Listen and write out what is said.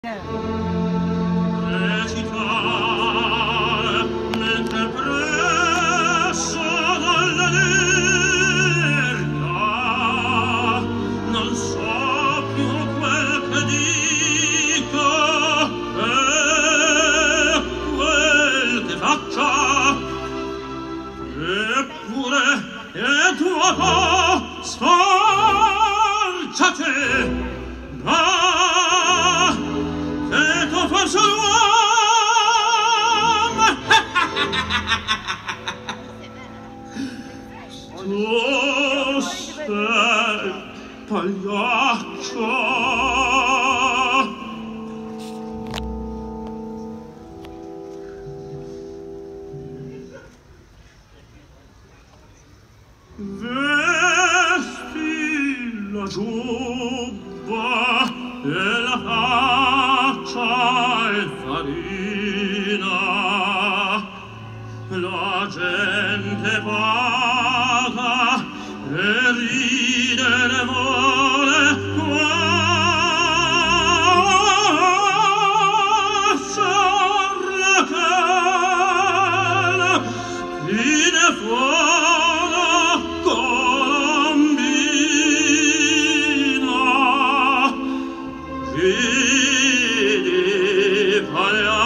Recitare mentre presso dalla nerva non so più quel che dico e quel che faccia, eppure è tuo sforciate, ma che tu forse l'uomo tu sei pagliaccio. Vesti la giubba e la faccia è farina, la gente paga e ridere vuole, quassar la chela fine fuoco colombina. Vidi pagliaccio